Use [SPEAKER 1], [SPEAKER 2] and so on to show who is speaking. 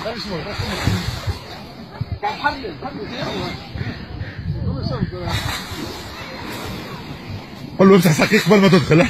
[SPEAKER 1] 敢攀的，攀不起。
[SPEAKER 2] قول له امسح ساقيك قبل ما تدخل.